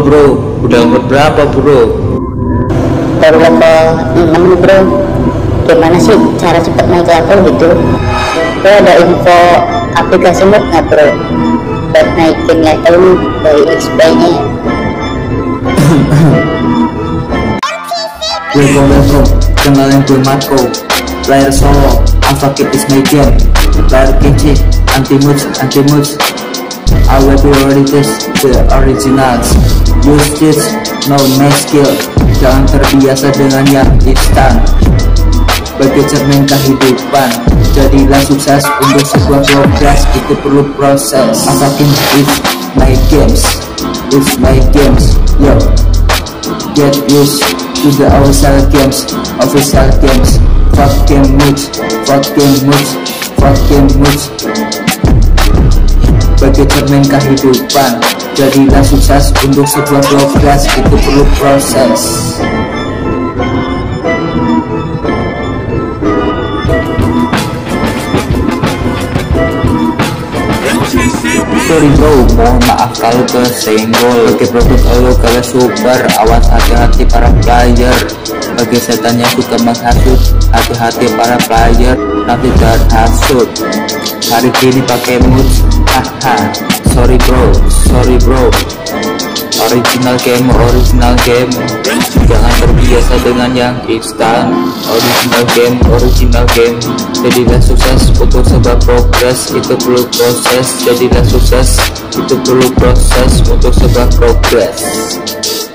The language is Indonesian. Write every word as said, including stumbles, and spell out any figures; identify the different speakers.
Speaker 1: bro, udah level berapa bro?
Speaker 2: Baru level enam nih bro. Gimana sih cara cepet naik level gitu? Bro, ada info aplikasi mod nggak bro buat naikin level dari X P nya?
Speaker 1: Welcome welcome, kenalin gue Marco, player solo, Alpha Kid is my game, player kece, anti-moods, anti-moods. I will be already test the originals. Use this, no next skill. Jangan terbiasa dengan yang instan. Bagi cermin kehidupan, jadilah sukses untuk sebuah progress. Itu perlu proses. Asakin it's my games, it's my games. Yo, get used to the official games, official games. Fuck game moods, fuck game moods, fuck game moods. Bagi cermin kehidupan, jadilah sukses untuk sebuah progress. Itu perlu proses. Sorry bro, mohon maaf kalau kesenggol. Bagi produk lo kalau super, awas hati-hati para player. Bagi setan yang suka menghasut, hati-hati para player, nanti terhasut. Hari ini pakai moods, haha. Sorry bro, sorry bro. Original game, original game. Jangan terbiasa dengan yang instan. Original game, original game. Jadilah sukses untuk sebuah progress. Itu perlu proses. Jadilah sukses, itu perlu proses untuk sebuah progress.